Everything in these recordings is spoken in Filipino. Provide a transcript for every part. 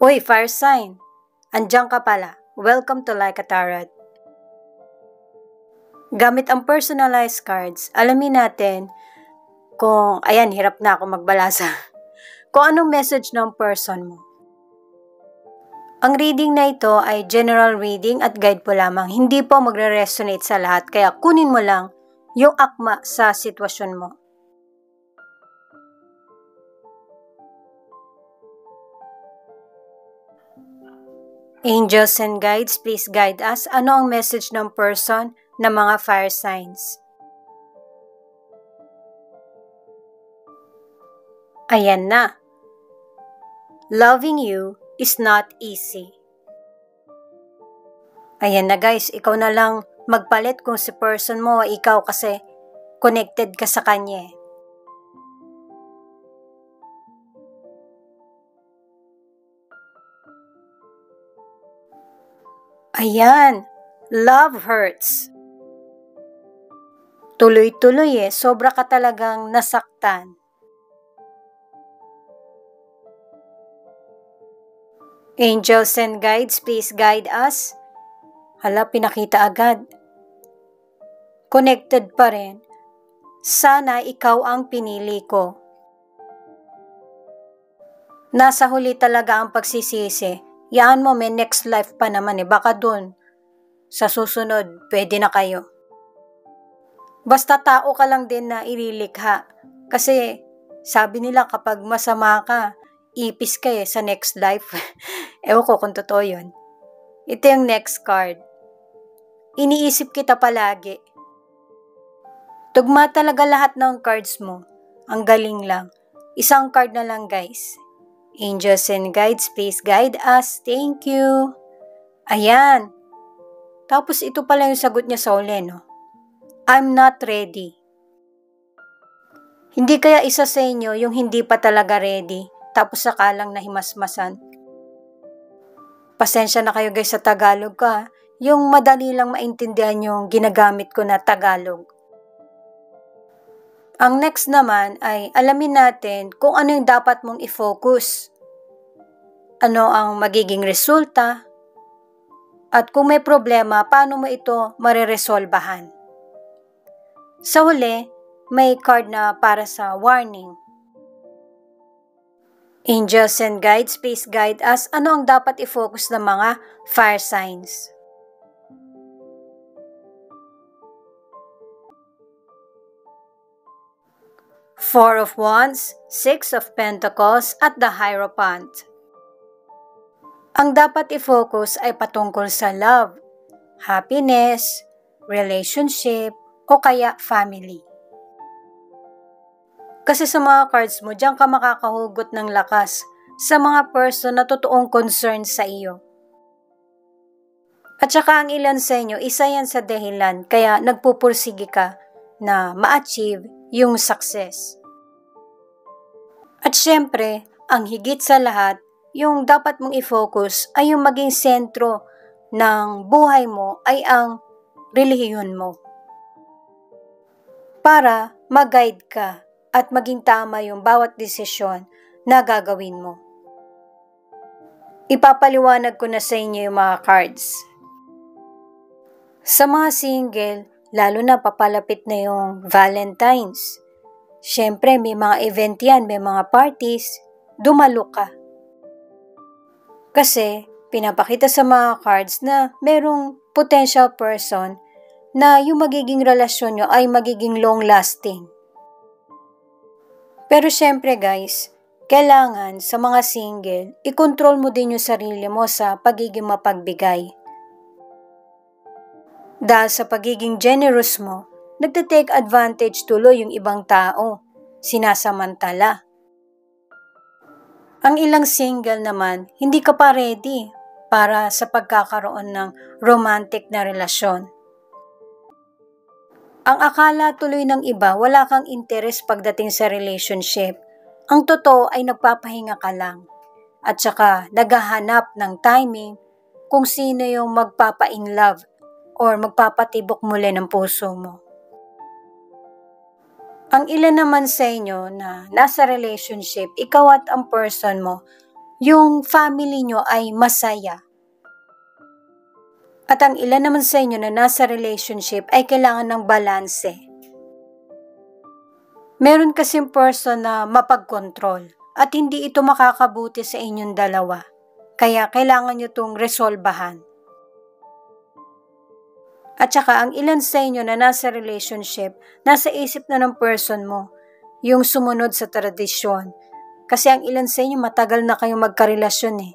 Uy, fire sign! Andiyan ka pala. Welcome to Like a Tarot. Gamit ang personalized cards, alamin natin kung, ayan, hirap na ako magbalasa, kung anong message ng person mo. Ang reading na ito ay general reading at guide po lamang. Hindi po magre-resonate sa lahat, kaya kunin mo lang yung akma sa sitwasyon mo. Angels and guides, please guide us. Ano ang message ng person na mga fire signs? Ayan na. Loving you is not easy. Ayan na guys, ikaw na lang magpalit kung si person mo o ikaw kasi connected ka sa kanya. Ayan, love hurts. Tuloy-tuloy sobra ka talagang nasaktan. Angels and guides, please guide us. Hala, pinakita agad. Connected pa rin. Sana ikaw ang pinili ko. Nasa huli talaga ang pagsisisi. Yaan mo, may next life pa naman baka dun. Sa susunod, pwede na kayo. Basta tao ka lang din na ililikha. Kasi sabi nila kapag masama ka, ipis ka sa next life. Ewan ko kung totoo yun. Ito yung next card. Iniisip kita palagi. Tugma talaga lahat ng cards mo. Ang galing lang. Isang card na lang guys. Angels and guides, please guide us. Thank you. Ayan. Tapos ito pala yung sagot niya sa uli, no? I'm not ready. Hindi kaya isa sa inyo yung hindi pa talaga ready, tapos sakalang nahimasmasan? Pasensya na kayo guys sa Tagalog ka. Yung madali lang maintindihan yung ginagamit ko na Tagalog. Ang next naman ay alamin natin kung ano yung dapat mong i-focus. Ano ang magiging resulta? At kung may problema, paano mo ito mareresolbahan? Sa huli, may card na para sa warning. Angels and guides, please guide us. Ano ang dapat i-focus ng mga fire signs? Four of Wands, Six of Pentacles, at the Hierophant. Ang dapat i-focus ay patungkol sa love, happiness, relationship, o kaya family. Kasi sa mga cards mo, diyan ka makakahugot ng lakas sa mga person na totoong concern sa iyo. At saka ang ilan sa inyo, isa yan sa dahilan kaya nagpupursige ka na ma-achieve yung success. At syempre, ang higit sa lahat, yung dapat mong i-focus ay yung maging sentro ng buhay mo ay ang relihiyon mo. Para mag-guide ka at maging tama yung bawat desisyon na gagawin mo. Ipapaliwanag ko na sa inyo yung mga cards. Sa mga single, lalo na papalapit na yung Valentine's. Siyempre, may mga event yan, may mga parties, dumalo ka. Kasi, pinapakita sa mga cards na merong potential person na yung magiging relasyon nyo ay magiging long-lasting. Pero siyempre guys, kailangan sa mga single, i-control mo din yung sarili mo sa pagiging mapagbigay. Dahil sa pagiging generous mo, nagte-take advantage tuloy yung ibang tao, sinasamantala. Ang ilang single naman, hindi ka pa ready para sa pagkakaroon ng romantic na relasyon. Ang akala tuloy ng iba, wala kang interes pagdating sa relationship. Ang totoo ay nagpapahinga ka lang. At saka naghahanap ng timing kung sino yung magpapa-in love or magpapatibok muli ng puso mo. Ang ilan naman sa inyo na nasa relationship, ikaw at ang person mo, yung family nyo ay masaya. At ang ilan naman sa inyo na nasa relationship ay kailangan ng balanse. Meron kasing person na mapag-control at hindi ito makakabuti sa inyong dalawa. Kaya kailangan nyo itong resolbahan. At saka ang ilan sa inyo na nasa relationship, nasa isip na ng person mo yung sumunod sa tradisyon. Kasi ang ilan sa inyo matagal na kayong magkarelasyon eh.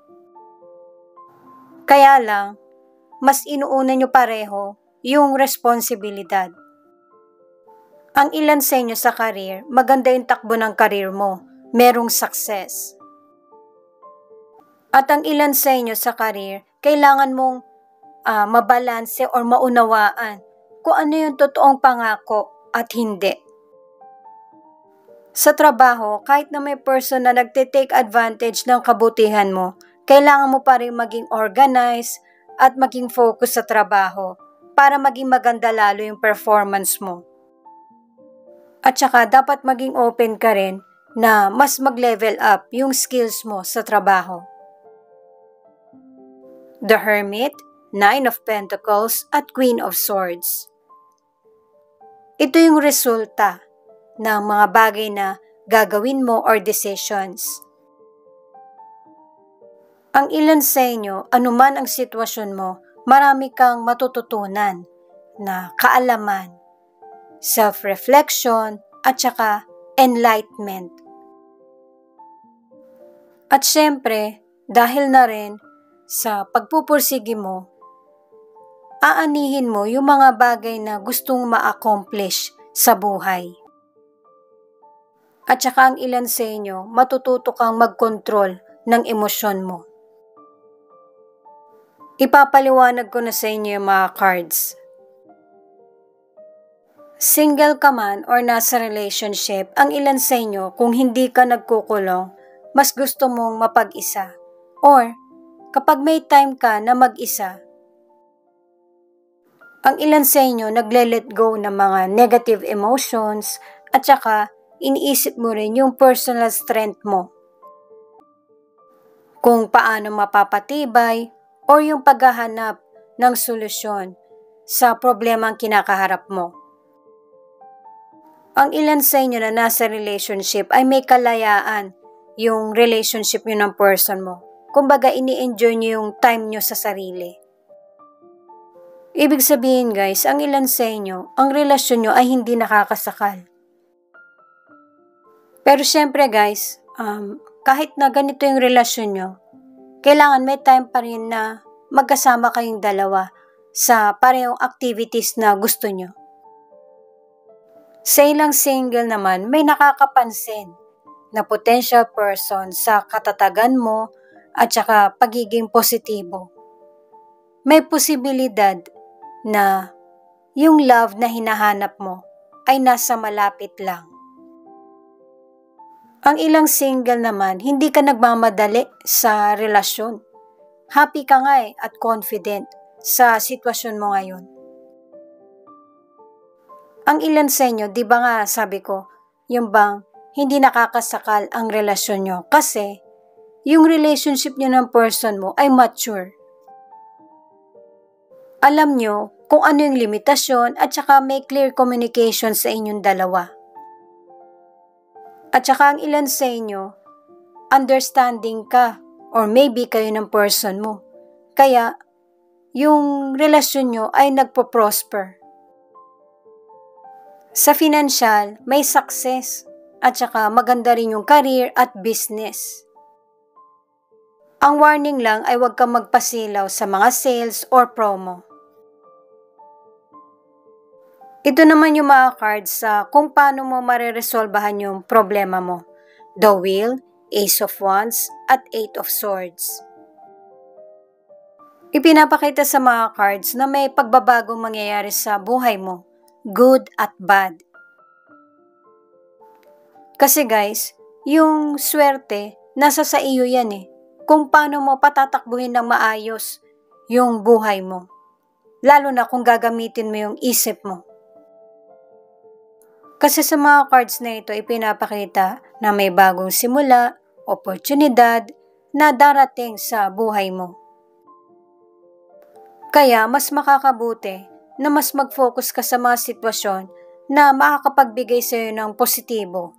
Kaya lang, mas inuuna nyo pareho yung responsibilidad. Ang ilan sa inyo sa career, maganda yung takbo ng career mo, merong success. At ang ilan sa inyo sa career, kailangan mong mabalanse or maunawaan kung ano yung totoong pangako at hindi. Sa trabaho, kahit na may person na nagte-take advantage ng kabutihan mo, kailangan mo pa rin maging organized at maging focus sa trabaho para maging maganda lalo yung performance mo. At saka dapat maging open ka rin na mas mag-level up yung skills mo sa trabaho. The Hermit, Nine of Pentacles, at Queen of Swords. Ito yung resulta ng mga bagay na gagawin mo or decisions. Ang ilan sa inyo, anuman ang sitwasyon mo, marami kang matututunan na kaalaman, self-reflection, at saka enlightenment. At syempre, dahil na rin sa pagpupursigi mo, aanihin mo yung mga bagay na gustong ma-accomplish sa buhay. At saka ang ilan sa inyo, matututo kang mag-control ng emosyon mo. Ipapaliwanag ko na sa inyo yung mga cards. Single ka man or nasa relationship, ang ilan sa inyo, kung hindi ka nagkukulong, mas gusto mong mapag-isa. Or, kapag may time ka na mag-isa, ang ilan sa inyo nagle-let go ng mga negative emotions at saka iniisip mo rin yung personal strength mo. Kung paano mapapatibay o yung paghahanap ng solusyon sa problemang kinakaharap mo. Ang ilan sa inyo na nasa relationship ay may kalayaan yung relationship nyo ng person mo. Kumbaga, ini-enjoy nyo yung time nyo sa sarili. Ibig sabihin guys, ang ilan sa inyo, ang relasyon nyo ay hindi nakakasakal. Pero syempre guys, kahit na ganito yung relasyon nyo, kailangan may time pa rin na magkasama kayong dalawa sa parehong activities na gusto nyo. Sa ilang single naman, may nakakapansin na potential person sa katatagan mo at saka pagiging positibo. May posibilidad na yung love na hinahanap mo ay nasa malapit lang. Ang ilang single naman, hindi ka nagmamadali sa relasyon. Happy ka nga at confident sa sitwasyon mo ngayon. Ang ilan sa inyo, di ba nga sabi ko, yung bang hindi nakakasakal ang relasyon nyo kasi yung relationship nyo ng person mo ay mature. Alam nyo kung ano yung limitasyon at saka may clear communication sa inyong dalawa. At saka ang ilan sa inyo, understanding ka or maybe kayo ng person mo. Kaya yung relasyon nyo ay nagpo-prosper. Sa financial, may success at saka maganda rin yung career at business. Ang warning lang ay huwag kang magpasilaw sa mga sales or promo. Ito naman yung mga cards sa kung paano mo mareresolbahan yung problema mo. The Wheel, Ace of Wands, at Eight of Swords. Ipinapakita sa mga cards na may pagbabagong mangyayari sa buhay mo. Good at bad. Kasi guys, yung swerte, nasa sa iyo yan eh. Kung paano mo patatakbuhin ng maayos yung buhay mo. Lalo na kung gagamitin mo yung isip mo. Kasi sa mga cards na ito, ipinapakita na may bagong simula, oportunidad, na darating sa buhay mo. Kaya mas makakabuti na mas mag-focus ka sa mga sitwasyon na makakapagbigay sa iyo ng positibo.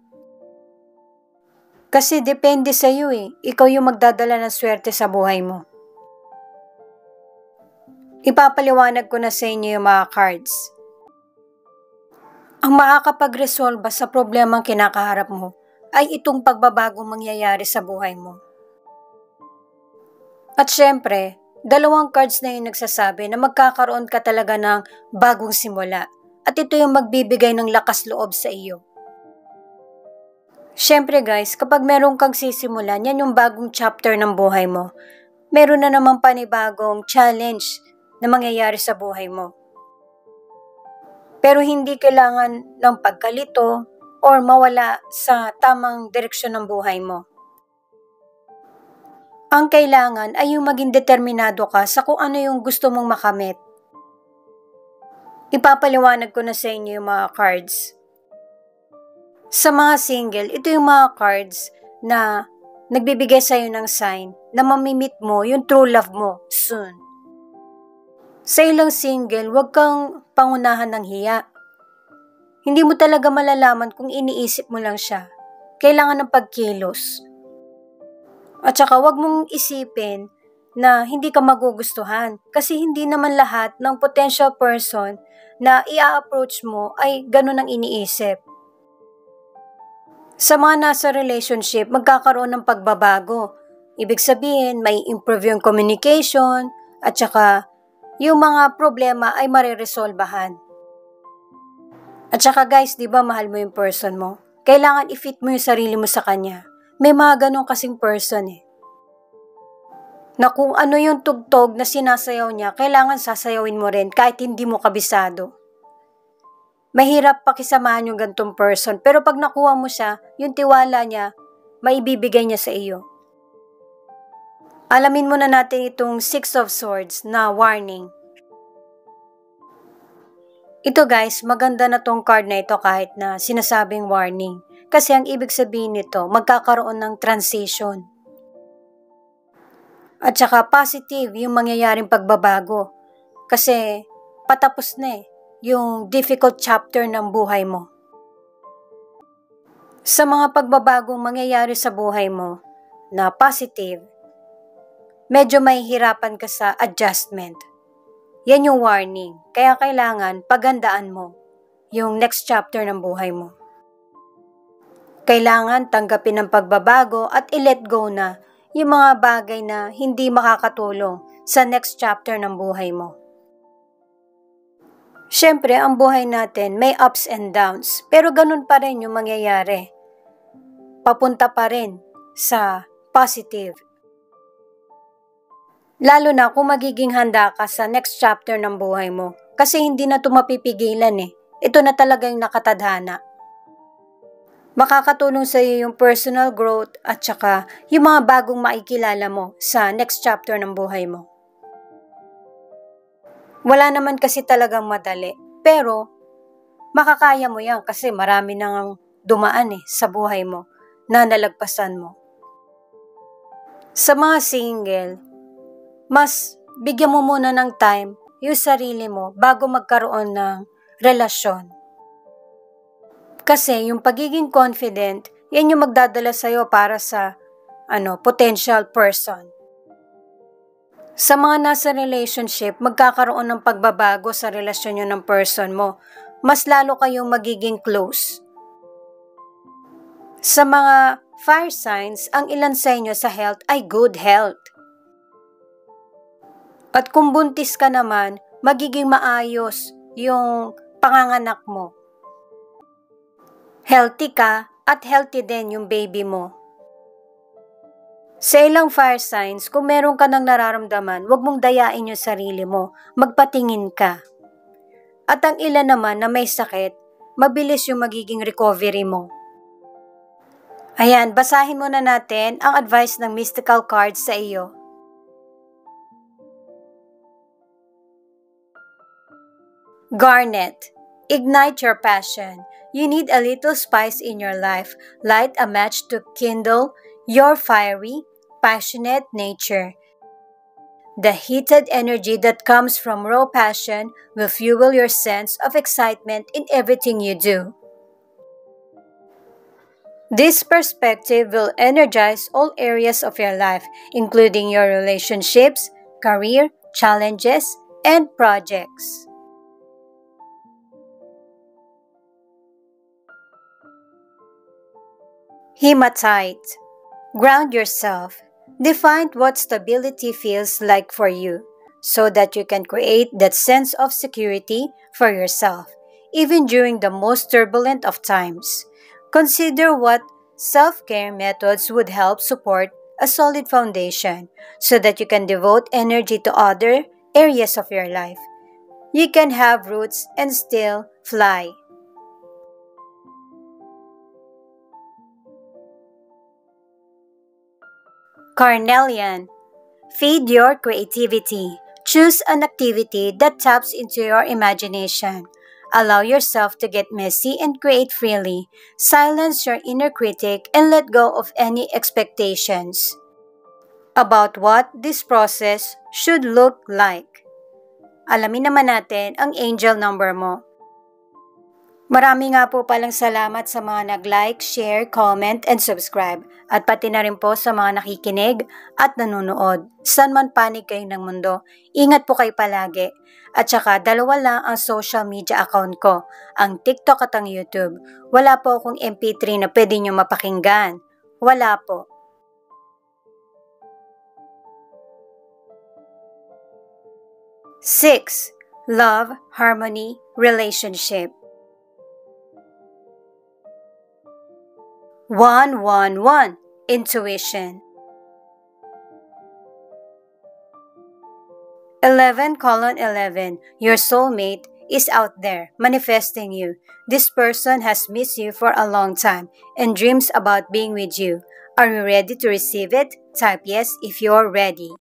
Kasi depende sa iyo ikaw yung magdadala ng swerte sa buhay mo. Ipapaliwanag ko na sa inyo yung mga cards. Ang makakapag-resolba sa problemang kinakaharap mo ay itong pagbabagong mangyayari sa buhay mo. At syempre, 2 cards na yung nagsasabi na magkakaroon ka talaga ng bagong simula at ito yung magbibigay ng lakas loob sa iyo. Syempre guys, kapag meron kang sisimulan, yan yung bagong chapter ng buhay mo. Meron na naman panibagong challenge na mangyayari sa buhay mo. Pero hindi kailangan ng pagkalito or mawala sa tamang direksyon ng buhay mo. Ang kailangan ay yung maging determinado ka sa kung ano yung gusto mong makamit. Ipapaliwanag ko na sa inyo yung mga cards. Sa mga single, ito yung mga cards na nagbibigay sa iyo ng sign na mamimit mo yung true love mo soon. Sa ilang single, huwag kang pangunahan ng hiya. Hindi mo talaga malalaman kung iniisip mo lang siya. Kailangan ng pagkilos. At saka huwag mong isipin na hindi ka magugustuhan kasi hindi naman lahat ng potential person na i-approach mo ay ganun ang iniisip. Sa mga nasa relationship, magkakaroon ng pagbabago. Ibig sabihin, may improve yung communication at saka yung mga problema ay mareresolbahan. At saka guys, di ba mahal mo yung person mo? Kailangan i-fit mo yung sarili mo sa kanya. May mga ganun kasing person na kung ano yung tugtog na sinasayaw niya, kailangan sasayawin mo rin kahit hindi mo kabisado. Mahirap pakisamahan yung gantong person, pero pag nakuha mo siya, yung tiwala niya, maibibigay niya sa iyo. Alamin muna natin itong 6 of Swords na warning. Ito guys, maganda na tong card na ito kahit na sinasabing warning. Kasi ang ibig sabihin nito, magkakaroon ng transition. At saka positive yung mangyayaring pagbabago. Kasi patapos na yung difficult chapter ng buhay mo. Sa mga pagbabagong mangyayari sa buhay mo na positive, medyo mahihirapan ka sa adjustment. Yan yung warning. Kaya kailangan paghandaan mo yung next chapter ng buhay mo. Kailangan tanggapin ang pagbabago at i-let go na yung mga bagay na hindi makakatulong sa next chapter ng buhay mo. Siyempre, ang buhay natin may ups and downs, pero ganun pa rin yung mangyayari. Papunta pa rin sa positive. Lalo na kung magiging handa ka sa next chapter ng buhay mo. Kasi hindi na ito mapipigilan Ito na talaga yung nakatadhana. Makakatulong sa iyo yung personal growth at saka yung mga bagong makikilala mo sa next chapter ng buhay mo. Wala naman kasi talagang madali, pero makakaya mo yan kasi marami nang dumaan sa buhay mo na nalagpasan mo. Sa mga single, mas bigyan mo muna ng time yung sarili mo bago magkaroon ng relasyon. Kasi yung pagiging confident, yan yung magdadala sa'yo para sa potential person. Sa mga nasa relationship, magkakaroon ng pagbabago sa relasyon nyo ng person mo. Mas lalo kayong magiging close. Sa mga fire signs, ang ilan sa inyo sa health ay good health. At kung buntis ka naman, magiging maayos yung panganganak mo. Healthy ka at healthy din yung baby mo. Sa ilang fire signs, kung meron ka nang nararamdaman, huwag mong dayain yung sarili mo. Magpatingin ka. At ang ilan naman na may sakit, mabilis yung magiging recovery mo. Ayan, basahin muna natin ang advice ng mystical cards sa iyo. Garnet, ignite your passion. You need a little spice in your life. Light a match to kindle your fiery passionate nature. The heated energy that comes from raw passion will fuel your sense of excitement in everything you do. This perspective will energize all areas of your life, including your relationships, career, challenges, and projects. Hematite. Ground yourself. Define what stability feels like for you so that you can create that sense of security for yourself, even during the most turbulent of times. Consider what self-care methods would help support a solid foundation so that you can devote energy to other areas of your life. You can have roots and still fly. Carnelian. Feed your creativity. Choose an activity that taps into your imagination. Allow yourself to get messy and create freely. Silence your inner critic and let go of any expectations about what this process should look like. Alamin naman natin ang angel number mo. Marami nga po palang salamat sa mga nag-like, share, comment, and subscribe. At pati na rin po sa mga nakikinig at nanonood. San man panig kayo ng mundo, ingat po kayo palagi. At saka dalawa lang ang social media account ko, ang TikTok at ang YouTube. Wala po akong MP3 na pwede nyo mapakinggan. Wala po. 6. Love, harmony, relationship. 111. Intuition. 11:11. Your soulmate is out there, manifesting you. This person has missed you for a long time and dreams about being with you. Are you ready to receive it? Type yes if you're ready.